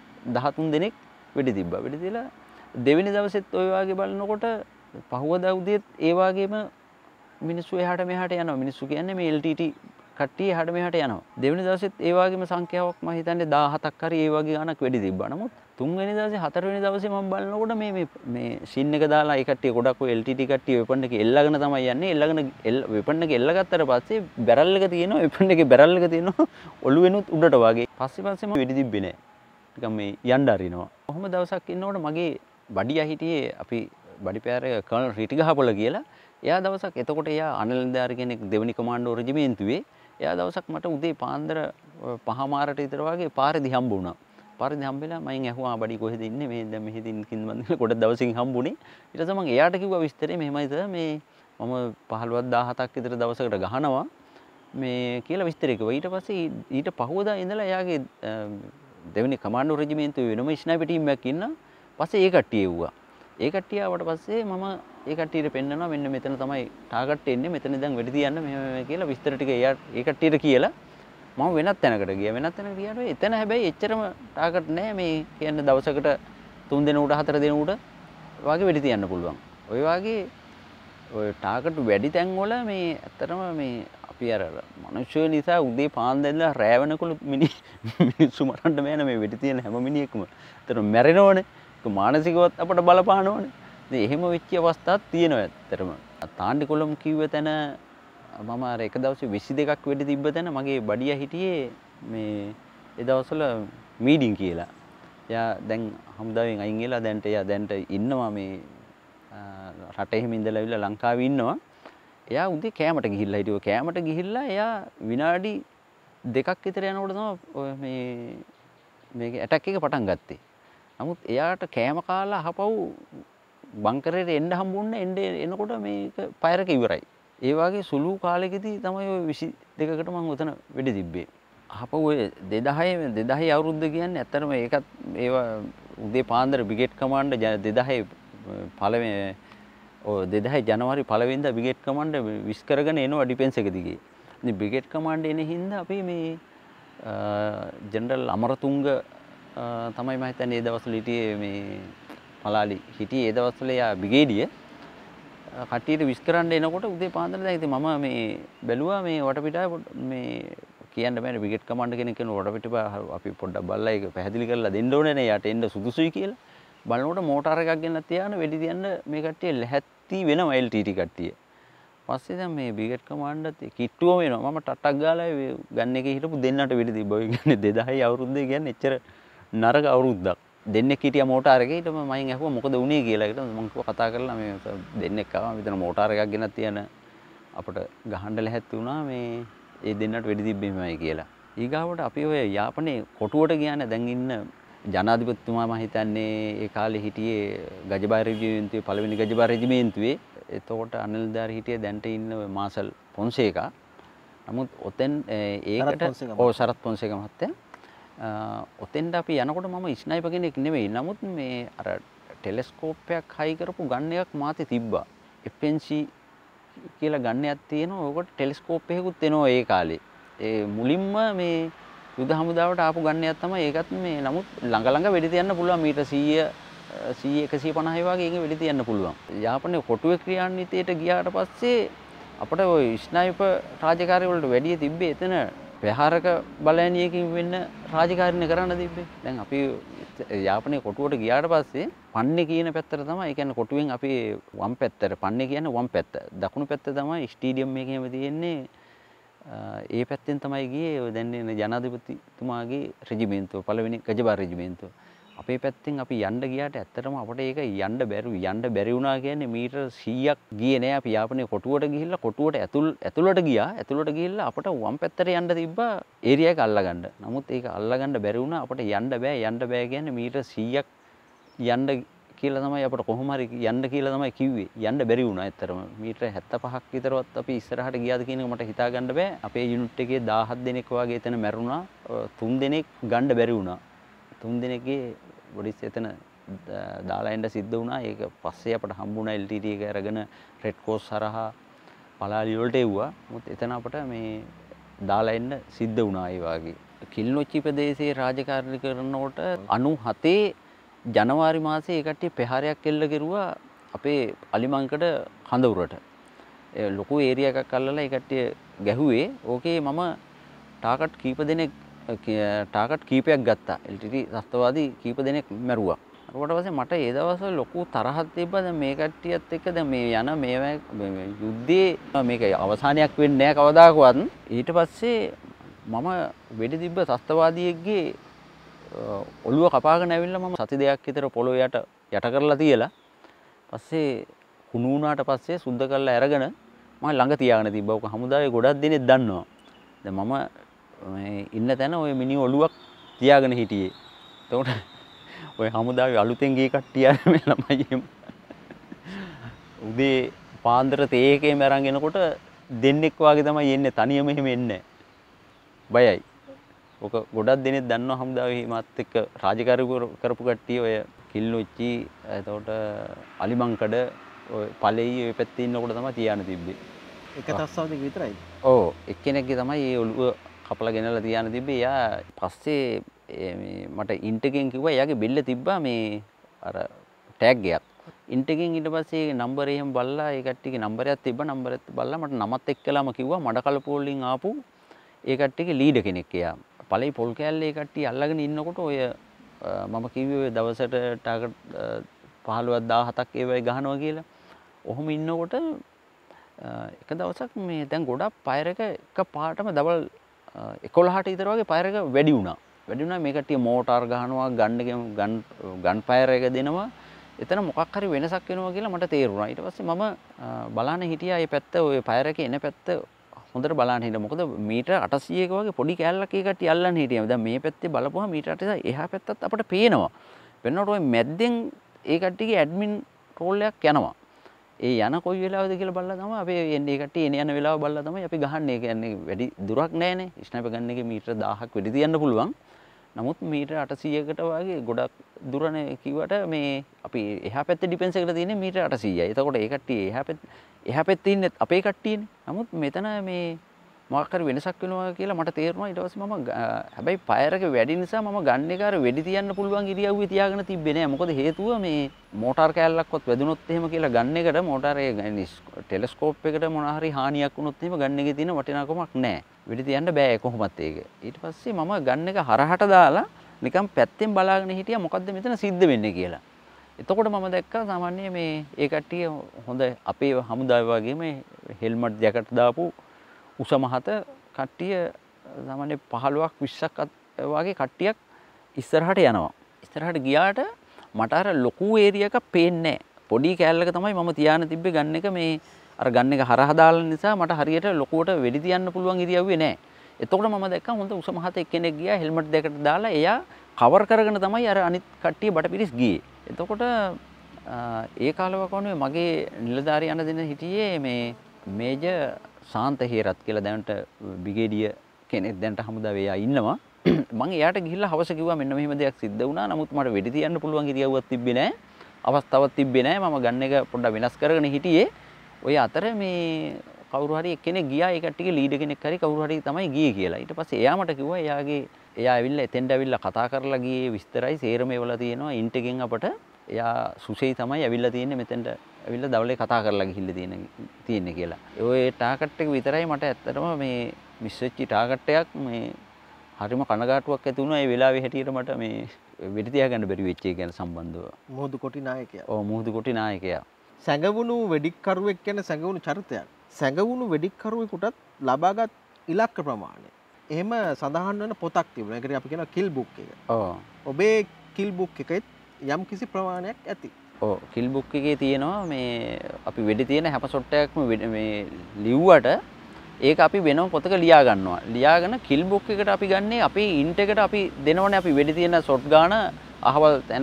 13 දිනක් වෙඩි තිබ්බා. වෙඩි තියලා දෙවෙනි දවසෙත් ওই වාගේ බලනකොට පහුවදා උදේත් ඒ වාගේම මිනිස්සු එහාට මෙහාට යනවා. මිනිස්සු කියන්නේ මේ LTT කට්ටිය එහාට මෙහාට යනවා. දෙවෙනි දවසෙත් ඒ වාගේම සංඛ්‍යාවක් මම හිතන්නේ 17ක් හරි ඒ වගේ ගණක් වෙඩි තිබ්බා. නමුත් තුන්වෙනි දවසේ හතරවෙනි දවසේ මම බලනකොට මේ ෂින් එක දාලා ඒ කට්ටිය ගොඩක් ඔය LTT කට්ටිය වෙපන් එක එල්ලගෙන තමයි යන්නේ. එල්ලගෙන වෙපන් එක එල්ලගත්තට පස්සේ බැරල් එක තියෙනවා. වෙපන් එකේ බැරල් එක තියෙනවා ඔළුවෙනුත් උඩට වගේ. පස්සේ මම වෙඩි තිබ්බේ නෑ. නිකන් මේ යන්න අරිනවා. කොහොම දවසක් ඉන්නකොට මගේ බඩියා හිටියේ අපි බඩිපෑරේ කර්නල් රිටිගහපොළ කියලා. එයා දවසක් එතකොට එයා අනිල් නිලධාරි කෙනෙක් දෙවෙනි කමාන්ඩෝ රෙජිමේන්තුවේ. එයා දවසක් මට උදේ පාන්දර 5:00 විතර වගේ පාරේදී හම්බ වුණා. පාරේදී හම්බෙලා මම ඇහුවා බඩි කොහෙද ඉන්නේ මේ දැන් මෙහෙද ඉන්න කින්ද මන් ගොඩ දවසකින් හම්බුනේ. ඊට පස්සේ මම එයාට කිව්වා විස්තරේ මෙහෙමයිද මේ මම 15ක් 17ක් විතර දවසකට ගහනවා. මේ කියලා විස්තර කිව්වා. ඊට පස්සේ ඊට පහුවදා ඉඳලා එයාගේ දෙවෙනි කමාන්ඩෝ රෙජිමේන්තුවේ වෙනම ස්නයිපර් ටීම් එකක් ඉන්නා. පස්සේ ඒ කට්ටිය එව්වා. ඒ කට්ටිය ආවට පස්සේ මම ඒ කට්ටියට පෙන්නනවා මෙන්න මෙතන තමයි ටාගට් එන්නේ. මෙතන ඉඳන් වෙඩි තියන්න මෙහෙම කියලා විස්තර ටික ඒ කට්ටියට කියලා මම වෙනත් තැනකට ගියා. වෙනත් තැනකට ගියාට එතන හැබැයි එච්චරම ටාගට් නැහැ. මේ කියන්නේ දවසකට 3 දිනකට 4 දිනකට වගේ වෙඩි තියන්න පුළුවන්. ඔය වගේ ඔය ටාගට් වැඩි තැන් වල මේ ඇත්තටම මේ අපි අර මිනිස්සු නිසා උදේ පාන්දර ඉඳලා රෑ වෙනකොට මිනිස්සු මරන්න බෑනේ මේ වෙඩි තියන හැම මිනිහෙක්ම. ඇත්තටම මැරෙනවනේ. ඒක මානසිකවත් අපට බලපානවනේ. ඉතින් එහෙම වෙච්ච අවස්ථාවක් තියෙනවා ඇත්තටම. තාණ්ඩිකොළම් කිව්ව තැන මම අර එක දවසේ 22ක් වෙඩි තිබ්බ තැන මගේ බඩියා හිටියේ මේ ඒ දවස්වල මීඩින් කියලා. එයා දැන් හමුදාවෙන් අයින් වෙලා දැන්ට ඉන්නවා මේ රටේ හිම ඉඳලා ඇවිල්ලා ලංකාවේ ඉන්නවා. එයා උදේ කෑමට ගිහිල්ලා හිටියෝ. කෑමට ගිහිල්ලා එයා විනාඩි 2ක් විතර යනකොට තමයි මේක ඇටැක් එක පටන් ගත්තේ. නමුත් එයාට කෑම කාලා අහපව් බංකරේට එන්න හම්බුන්නේ එනකොට මේක පයරක ඉවරයි. ඒ වගේ සුළු කාලෙකදී තමයි ඔය 22කට මම උතන වෙඩි තිබ්බේ. අහපව් ඔය 2010 අවුරුද්ද කියන්නේ ඇත්තටම ඒකත් ඒවා උදේ පාන්දර බ්‍රිගේඩ් කමාන්ඩර් 2010 පළවෙනි 2010 ජනවාරි 1 වෙනිදා බ්‍රිගේඩ් කමාන්ඩර් විස් කරගෙන එනවා ඩිෆෙන්ස් එක දිගේ. ඉතින් බ්‍රිගේඩ් කමාන්ඩර් එන හින්දා අපි මේ ජෙනරල් අමරතුංග තමයි මම හිතන්නේ ඒ දවස්වල හිටියේ මේ පලාලි හිටියේ ඒ දවස්වල යා බ්‍රිගේඩිය කට්ටියට විස් කරන්න එනකොට උදේ පාන්දර දැන් ඉතින් මම මේ බැලුවා මේ වටපිටාව මේ කියන්න බෑනේ බ්‍රිගේඩ් කමාන්ඩර් කෙනෙක් කියන වටපිටාව අපි පොඩ්ඩක් බලලා ඒක පැහැදිලි කරලා දෙන්න ඕනේ නේ යාට එන්න සුදුසුයි කියලා. බලනකොට මෝටාර එකක් ගෙනත් තියාගෙන වෙඩි තියන්න මේ කට්ටිය ලැහැත්ති වෙනවා LTT කට්ටිය. පස්සේ දැන් මේ බ්‍රිගේඩ් කමාන්ඩර්ත් කිට්ටුවම එනවා. මම ටට්ටක් ගාලා ගන්න එකේ හිටපු දෙන්නට වෙඩි තිබ්බා. ඒ කියන්නේ 2010 අවුරුද්දේ කියන්නේ එච්චර නරක අවුරුද්දක්. දෙන්නෙක් හිටියා මෝටාර එකේ. ඊට මම ඇහුවා මොකද වුනේ කියලා. ඊට මම කතා කරලා මේ දෙන්නෙක් ආවා. මෙතන මෝටාර එකක් ගෙනත් තියන අපිට ගහන්න ලැහැත්ති වුණා මේ ඒ දෙන්නට වෙඩි තිබ්බෙමයි කියලා. ඊගාවට අපි ඔය යාපනයේ කොටුවට ගියානේ දැන් ඉන්න ජනාධිපතිතුමා මම හිතන්නේ ඒ කාලේ හිටියේ ගජබා රෙජිමේන්තුවේ පළවෙනි ගජබා රෙජිමේන්තුවේ. එතකොට අනිල්දාරි හිටියේ දැන්ට ඉන්න මාසල් පොන්සේකා. නමුත් ඔතෙන් ඒකට සරත් පොන්සේකා මහත්තයා ඔතෙන්ට අපි යනකොට මම ස්නයිපර් කෙනෙක් නෙමෙයි. නමුත් මේ අර ටෙලස්කෝප් එකක් හයි කරපු ගන් එකක් මාතේ තිබ්බා. FNC කියලා ගන් එකක් තියෙනවා. ඕකට ටෙලස්කෝප් එකකුත් එනවා ඒ කාලේ. ඒ මුලින්ම මේ යුද හමුදාවට ආපු ගන්නයක් තමයි ඒකත් මේ නමුත් ළඟ වෙඩි තියන්න පුළුවන් මීටර් 100 150 වගේ එකේ වෙඩි තියන්න පුළුවන්. යාපනයේ කොටුවේ ක්‍රියාන්විතයට ගියාට පස්සේ අපිට ওই ස්නයිපර් රාජකාරී වලට වැඩි තිබ්බේ එතන ප්‍රහාරක බලයනියකින් වෙන්න රාජකාරීනේ කරන්න තිබ්බේ. දැන් අපි යාපනයේ කොටුවට ගියාට පස්සේ පන්නේ කියන පැත්තට තමයි ඒ කියන්නේ කොටුවෙන් අපි වම් පැත්තට පන්නේ කියන්නේ වම් පැත්ත. දකුණු පැත්ත තමයි ස්ටේඩියම් එකේම තියෙන්නේ. ඒ පැත්තෙන් තමයි ගියේ ඔය දැන් ඉන්න ජනාධිපතිතුමාගේ රෙජිමේන්තුව පළවෙනි ගජබා රෙජිමේන්තුව. අපේ පැත්තෙන් අපි යන්න ගියාට ඇත්තටම අපිට ඒක යන්න බැරි වුණා කියන්නේ මීටර් 100ක් ගියේ නෑ. අපි යාපනයේ කොටුවට ගිහිල්ලා කොටුවට ඇතුළට ගියා. ඇතුළට ගිහිල්ලා අපිට වම් පැත්තට යන්න තිබ්බා ඒරියා එක අල්ලගන්න. නමුත් ඒක අල්ලගන්න බැරි වුණා. අපිට යන්න බෑ කියන්නේ මීටර් 100ක් යන්න කියලා තමයි අපිට කොහොම හරි යන්න කියලා තමයි කිව්වේ. යන්න බැරි වුණා ඇත්තටම. මීටර 75ක් විතරවත් අපි ඉස්සරහට ගියාද කියන එක මට හිතා ගන්න බෑ. අපේ යුනිට් එකේ 17 දෙනෙක් වගේ එතන මැරුණා. 3 දෙනෙක් ගන්න බැරි වුණා. 3 දෙනෙක්ගේ බොඩිස් එතන දාලා එන්න සිද්ධ වුණා. ඒක පස්සේ අපට හම්බුණා LTT එක අරගෙන රෙඩ් ක්‍රෝස් හරහා පලාලි වලට එව්වා. මොකද එතන අපට මේ දාලා එන්න සිද්ධ වුණා ඒ වගේ. කිල්නොච්චි ප්‍රදේශයේ රාජකාරී කරනකොට 97 ජනවාරි මාසේ ඒ කට්ටිය ප්‍රහාරයක් එල්ල කෙරුවා අපේ අලිමංකඩ කඳවුරට. ඒ ලොකු ඒරියා එකක් අල්ලලා ඒ කට්ටිය ගැහුවේ. ඕකේ මම ටාගට් කීපයක් ගත්තා. LTT ත්‍ස්තවාදී කීප දෙනෙක් මැරුවා. ඊට පස්සේ මට ඒ දවස්වල ලොකු තරහක් තිබ්බා. දැන් මේ කට්ටියත් එක්ක දැන් මේ යන මේ යුද්ධේ මේක අවසානයක් වෙන්නේ නැහැ කවදාකවත්. ඊට පස්සේ මම වෙඩි තිබ්බ ත්‍ස්තවාදියෙක්ගේ ඔළුව කපාගෙන ඇවිල්ලා මම සති දෙකක් විතර පොළොව යට කරලා තියලා පස්සේ කුණු වුණාට පස්සේ සුද්ධ කරලා අරගෙන මම ළඟ තියාගෙන තිබ්බා. ඔක හමුදාවේ ගොඩක් දෙනෙක් දන්නවා. දැන් මම මේ ඉන්න තැන ওই මිනි ඔළුවක් තියාගෙන හිටියේ. එතකොට ওই හමුදාවේ අලුතෙන් ගිය කට්ටිය මේ ළමයි උදේ පාන්දර තේ එකේම අරන් එනකොට දෙන්නෙක් වගේ තමයි එන්නේ තනියම එහෙම එන්නේ බයයි. ඔක ගොඩක් දෙනෙක් දන්නවා හමුදාවේ මාත් එක්ක රාජකාරී කරපු කට්ටිය ඔය කිල්ලොච්චි එතකොට අලිමංකඩ ඔය පළෙයි ඔය පැත්තේ ඉන්නකොට තමයි තියාන තිබ්බේ. එක තස්සාවදක විතරයි. ඔව් එක්කෙනෙක්ගේ තමයි ඒ ඔළුව කපලා ගෙනලා තියාන තිබ්බේ. එයා පස්සේ මට ඉන්ට් එකෙන් කිව්වා එයාගේ බෙල්ල තිබ්බා මේ අර ටැග් එකක්. ඉන්ට් එකෙන් ඊට පස්සේ නම්බරේ එහෙම බලලා ඒ කට්ටියගේ නම්බරයක් තිබ්බා. නම්බරෙත් බලලා මට නමත් එක්කලාම කිව්වා මඩකලපුව වලින් ආපු ඒ කට්ටියගේ ලීඩර් කෙනෙක් එයා. පළයි පොල් කෑල්ලේ කට්ටිය අල්ලගෙන ඉන්නකොට ඔය මම කිව්වේ ඔය දවසට ටාගට් 15ක් 17ක් ඒ වගේ ගහනවා කියලා. ඔහොම ඉන්නකොට එක දවසක් මේ දැන් ගොඩක් ෆයර් එක පාටම දවල් 11ට විතර වගේ ෆයර් එක වැඩි වුණා. වැඩි වුණා මේ කට්ටිය මෝටාර් ගහනවා ගන් ෆයර් එක දෙනවා. එතන මොකක් හරි වෙනසක් වෙනවා කියලා මට තේරුණා. ඊට පස්සේ මම බලන්න හිටියා මේ පැත්ත ඔය ෆයර් එකේ එන පැත්ත හොඳට බලන්න හිටියා. මොකද මීටර් 800ක වගේ පොඩි කෑල්ලක් ඒ කට්ටිය අල්ලන්න හිටියා. දැන් මේ පැත්තේ බලපුවහම මීටර් 800 එහා පැත්තත් අපිට පේනවා. වෙනකොට ඔය මැද්දෙන් ඒ කට්ටියගේ ඇඩ්මින් රෝල් එකක් යනවා. ඒ යන කොයි වෙලාවද කියලා බලලා තමයි අපි එන්නේ. ඒ කට්ටිය එන වෙලාව බලලා තමයි අපි ගහන්නේ. ඒ කියන්නේ වැඩි දුරක් නැහැනේ. ස්නයිපර් ගන් එකේ මීටර් 1000ක් වෙඩි තියන්න පුළුවන්. නමුත් මීටර් 800කට වගේ ගොඩක් දුරනේ කිව්වට මේ අපි එහා පැත්තේ ඩිෆෙන්ස් එකට තියෙන්නේ මීටර් 800යි. එතකොට ඒ කට්ටිය එහා පැත්තේ ඉන්නේ අපේ කට්ටියනේ. නමුත් මෙතන මේ මොකක් හරි වෙනසක් වෙනවා කියලා මට තේරුණා. ඊට පස්සේ මම හැබැයි ෆයර් එක වැඩි නිසා මම ගන් එක අර වෙඩි තියන්න පුළුවන් ඉරියව්වේ තියාගෙන තිබ්බේ නෑ. මොකද හේතුව මේ මෝටාර් කෑල්ලක්වත් වැදුනොත් එහෙම කියලා ගන් එකට මෝටාරේ ටෙලස්කෝප් එකට මොන හරි හානියක් වුණොත් එහෙම ගන් එකේ තියෙන වටිනාකමක් නෑ. වෙඩි තියන්න බෑ කොහොමත් ඒක. ඊට පස්සේ මම ගන් එක හරහට දාලා නිකන් පැත්තෙන් බලාගෙන හිටියා මොකද්ද මෙතන සිද්ධ වෙන්නේ කියලා. එතකොට මම දැක්කා සාමාන්‍ය මේ ඒ කට්ටිය හොඳ අපේ හමුදාවේ වගේම හෙල්මට් ජැකට් දාපු උස මහත කට්ටිය සාමාන්‍ය 15ක් 20ක් වගේ කට්ටියක් ඉස්සරහට යනවා. ඉස්සරහට ගියාට මට අර ලොකු ඒරියා එකක් පේන්නේ නැහැ. පොඩි කෑල්ලක තමයි මම තියාන තිබ්බේ ගන් එක මේ අර ගන් එක හරහා දාලා නිසා මට හරියට ලොකුවට වෙඩි තියන්න පුළුවන් ඉරියව්වේ නැහැ. එතකොට මම දැක්කා හොඳ උස මහත එක්කෙනෙක් ගියා හෙල්මට් දෙකට දාලා එයා කවර් කරගෙන තමයි අර අනිත් කට්ටිය බටපිරිස් ගියේ. එතකොට ඒ කාලවකවානුවේ මගේ නිලධාරී යන දෙන හිටියේ මේ මේජර් ශාන්ත හේරත් කියලා දැනට බ්‍රිගේඩියර් කෙනෙක් දැනට හමුදාවේ එයා ඉන්නවා. මම එයාට ගිහිල්ලා හවස කිව්වා මෙන්න මෙහෙම දෙයක් සිද්ධ වුණා. නමුත් මට වෙඩි තියන්න පුළුවන් ඉරියව්වක් තිබ්බේ නැහැ. අවස්ථාවක් තිබ්බේ නැහැ. මම ගන් එක පොඩ්ඩක් වෙනස් කරගෙන හිටියේ. ඔය අතර මේ කවුරු හරි එක්කෙනෙක් ගියා ඒ කට්ටියගේ ලීඩර් කෙනෙක් හරි කවුරු හරි තමයි ගියේ කියලා. ඊට පස්සේ එයා මට කිව්වා එයා ඇවිල්ලා එතෙන්ට ඇවිල්ලා කතා කරලා ගියේ විස්තරයි සේරම ඒවලා තියෙනවා. ඉන්ට් එකෙන් අපට එයා සුසෙයි තමයි ඇවිල්ලා තියෙන්නේ මෙතෙන්ට ඇවිල්ලා දවල්ේ කතා කරලා ගිහිල්ලා තියෙන්නේ කියලා. ඔය ටාගට් එක විතරයි මට ඇත්තටම මේ මිස් වෙච්ච ටාගට් එකක් මේ හරිම කනගාටුවක් ඇති වුණා. ඒ වෙලාවේ හැටියට මට මේ වෙඩි තියාගන්න බැරි වෙච්ච එක ගැන සම්බන්ධව. මුහුදු කොටි නායකයා. ඔව් මුහුදු කොටි නායකයා. සැඟවුණු වෙඩික්කරුවෙක් කියන්නේ සැඟවුණු චරිතයක්. සැඟවුණු වෙඩික්කරුවෙකුටත් ලබාගත් ඉලක්ක ප්‍රමාණය. එහෙම සඳහන් වෙන පොතක් තිබුණා. ඒකට අපි කියනවා කිල් බුක් එක. ඔව්. ඔබේ කිල් බුක් එකේ යම් කිසි ප්‍රමාණයක් ඇති. ඔව් කිල් බුක් එකේ තියෙනවා මේ අපි වෙඩි තියෙන හැම ෂොට් එකක්ම මේ ලිව්වට ඒක අපි වෙනම පොතක ලියා ගන්නවා. ලියාගෙන කිල් බුක් එකට අපි ගන්නේ අපේ ඉන්ට් එකට අපි දෙනවනේ අපි වෙඩි තියෙන ෂොට් ගාන අහවල් තැන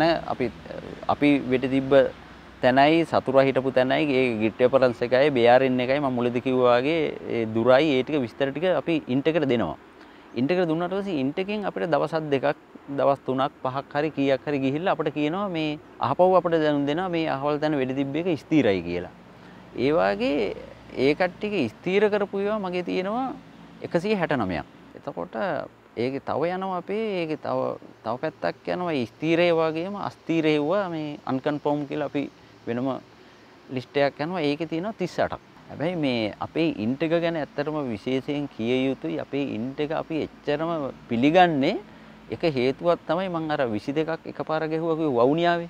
අපි වෙඩි තිබ්බ තැනයි සතුරා හිටපු තැනයි ඒ ගිට් රෙෆරන්ස් එකයි BRN එකයි මම මුලදී කිව්වා වගේ ඒ දුරයි ඒ ටික විස්තර ටික අපි ඉන්ට් එකට දෙනවා. ඉන්ට් එකට දුන්නාට පස්සේ ඉන්ට් එකෙන් අපිට දවස් 2ක් දවස් 3ක් 5ක් හරි කීයක් හරි ගිහිල්ලා අපිට කියනවා මේ අහපව් අපිට දැනුම් දෙනවා මේ අහවල් තැන වෙඩි තිබ්බ එක ස්ථිරයි කියලා. ඒ වගේ ඒ කට්ටියක ස්ථීර කරපු ඒවා මගේ තියෙනවා 169ක්. එතකොට ඒකේ තව යනවා අපේ ඒකේ තව පැත්තක් යනවා ස්ථීරේ වගේම අස්ථීරේ වුණා මේ අන්කන්ෆර්ම් කියලා අපි වෙනම ලිස්ට් එකක් යනවා. ඒකේ තියෙනවා 38ක්. හැබැයි මේ අපේ ඉන්ට් එක ගැන ඇත්තටම විශේෂයෙන් කිය යුතුයි. අපේ ඉන්ට් එක අපි එච්චරම පිළිගන්නේ එක හේතුවක් තමයි මම අර 22ක් එකපාර ගැහුවා කිව්ව වවුනියාවේ.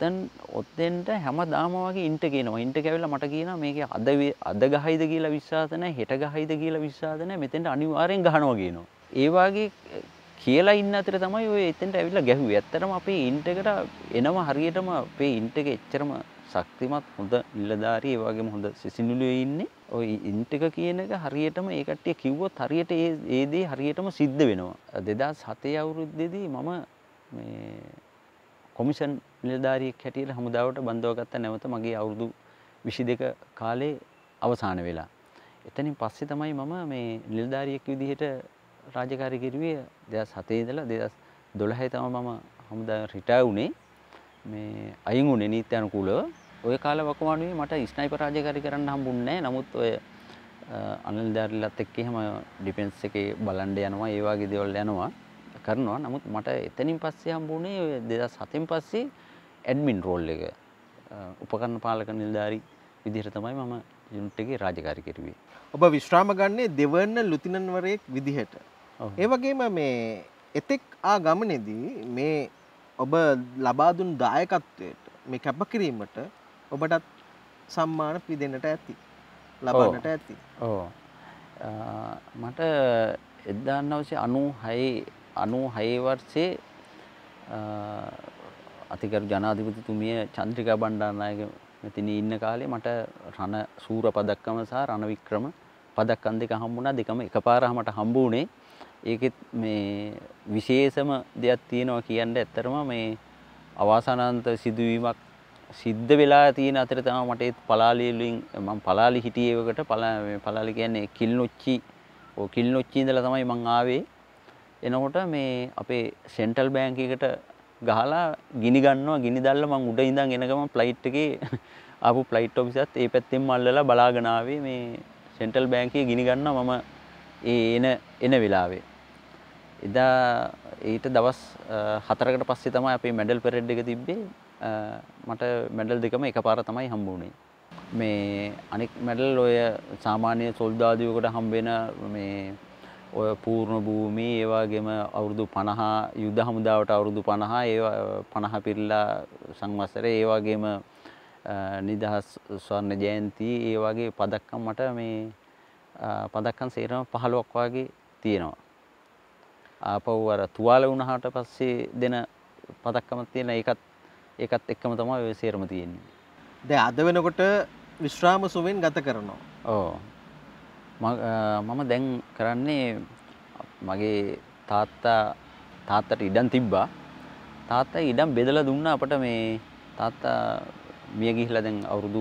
ඔතෙන්ට හැමදාම වගේ ඉන්ට් එක එනවා. ඉන්ට් එක ඇවිල්ලා මට කියනවා මේකේ අද ගහයිද කියලා විශ්වාස නැහැ, හෙට ගහයිද කියලා විශ්වාස නැහැ. මෙතෙන්ට අනිවාර්යෙන් ගහනවා කියනවා. ඒ වගේ කියලා ඉන්න අතර තමයි ඔය එතෙන්ට ඇවිල්ලා ගැහුවේ. ඇත්තටම අපේ ඉන්ට් එකට එනවා හරියටම අපේ ඉන්ට් එක එච්චරම ශක්තිමත් හොඳ නිලධාරී ඒ වගේම හොඳ සිසිනුලුවේ ඉන්නේ. ඔය ඉන්ට් එක කියන එක හරියටම ඒ කට්ටිය කිව්වොත් හරියට ඒ දේ හරියටම සිද්ධ වෙනවා. 2007 අවුරුද්දේදී මම මේ කොමිෂන් නිලධාරියෙක් හැටියට හමුදාවට බඳව ගත්ත නැවත මගේ අවුරුදු 22 කාලේ අවසාන වෙලා. එතනින් පස්සේ තමයි මම මේ නිලධාරියෙක් විදිහට රාජකාරී කිරුවේ 2007 ඉඳලා 2012 තමයි මම හමුදාවෙන් රිටයර් වුණේ. මේ අයින් වුණේ නීත්‍යානුකූලව. ওই කාල වකවානුවේ මට ස්නයිපර් රාජකාරී කරන්න හම්බුන්නේ නැහැ. නමුත් ඔය අනිල්දාරිලත් එක්ක එහෙම ඩිෆෙන්ස් එකේ බලන්න යනවා, ඒ වගේ දේවල් යනවා කරනවා. නමුත් මට එතනින් පස්සේ හම්බුනේ ඔය 2007න් පස්සේ ඇඩ්මින් රෝල් එක. උපකරණ පාලක නිලධාරි විදිහට තමයි මම යුනිට් එකේ රාජකාරී කෙරුවේ. ඔබ විශ්‍රාම ගන්නේ දෙවන්න ලුතිනන්වරයෙක් විදිහට. ඒ වගේම මේ එතෙක් ආ ගමනේදී මේ ඔබ ලබා දුන් දායකත්වයට මේ කැපකිරීමට ඔබටත් සම්මාන පිදෙන්නට ඇති. ලබන්නට ඇති. ඔව්. මට 1996 වර්ෂයේ අතිගරු ජනාධිපතිතුමිය චන්ද්‍රිකා බණ්ඩාරනායක මෙතන ඉන්න කාලේ මට රණ සූර පදක්කම සහ රණ වික්‍රම පදක්කම් දෙක හම්බුණා. දෙකම එකපාරම මට හම්බ වුණේ. ඒකෙත් මේ විශේෂම දෙයක් තියෙනවා කියන්නේ ඇත්තටම මේ අවාසනාන්ත සිදුවීමක් සිද්ධ වෙලා තියෙන අතර තමයි මට ඒ පලාලි වලින් මම පලාලි හිටියේ එකට පලාලි කියන්නේ කිල්නොච්චි. ඔය කිල්නොච්චි ඉඳලා තමයි මං ආවේ. එනකොට මේ අපේ සෙන්ට්‍රල් බැංක් එකට ගහලා ගිනි ගන්නවා. ගිනි දැල්ලා මං උඩ ඉඳන් එන ගමන් ෆ්ලයිට් එකේ ආපු ෆ්ලයිට් ඔෆිසර්ත් ඒ පැත්තෙන්ම අල්ලලා බලාගෙන ආවේ මේ සෙන්ට්‍රල් බැංකේ ගිනි ගන්නවා මම එන වෙලාවේ. එදා ඊට දවස් 4කට පස්සේ තමයි අපේ මෙඩල් පෙරේඩ් එක තිබ්බේ. මට මෙඩල් දෙකම එකපාර තමයි හම්බ වුණේ. මේ අනික් මෙඩල් ඔය සාමාන්‍ය සොල්දාදුවෙකුට හම්බ වෙන මේ ඔය පූර්ණ භූමි ඒ වගේම අවුරුදු 50 යුද හමුදාවට අවුරුදු 50 50 පිරිලා සංවත්සරේ ඒ වගේම නිදහස් ස්වර්ණ ජයන්ති ඒ වගේ පදක්කම් මට මේ පදක්කම් සේරම 15ක් වගේ තියෙනවා. ආපහු අර තුවාල වුණාට පස්සේ දෙන පදක්කමක් තියෙන ඒකත් එක්කම තමයි ඔය සේරම තියෙන්නේ. දැන් අද වෙනකොට විශ්‍රාම සුවෙන් ගත කරනවා. ඔව්. මම දැන් කරන්නේ මගේ තාත්තට ඉඩම් තිබ්බා. තාත්තා ඉඩම් බෙදලා දුන්නා අපට මේ තාත්තා මිය ගිහිලා දැන් අවුරුදු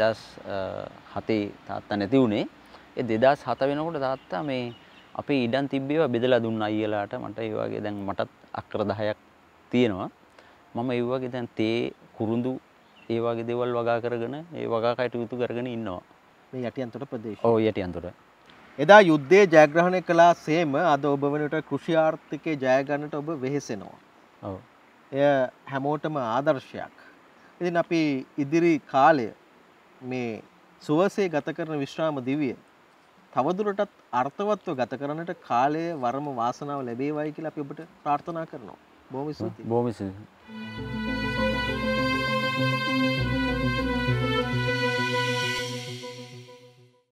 2007 තාත්තා නැති වුණේ. ඒ 2007 වෙනකොට තාත්තා මේ අපේ ඉඩම් තිබ්බේවා බෙදලා දුන්නා අයියලාට. මට ඒ වගේ දැන් මටත් අක්කර 10ක් තියෙනවා. මම ඒ වගේ දැන් තේ කුරුඳු ඒ වගේ දේවල් වගා කරගෙන ඒ වගා කටයුතු කරගෙන ඉන්නවා. මේ යටියන්තොට ප්‍රදේශය. ඔව් යටියන්තොට. එදා යුද්ධයේ ජයග්‍රහණය කළා සේම අද ඔබ වෙනට කෘෂි ආර්ථිකයේ ජය ගන්නට ඔබ වෙහෙසෙනවා. ඔව්. එය හැමෝටම ආදර්ශයක්. ඉතින් අපි ඉදිරි කාලය මේ සුවසේ ගත කරන විශ්‍රාම දිවිය තවදුරටත් අර්ථවත්ව ගත කරන්නට කාලය වරම වාසනාව ලැබේවයි කියලා අපි ඔබට ප්‍රාර්ථනා කරනවා. බොහොම ස්තුතියි. බොහොම ස්තුතියි.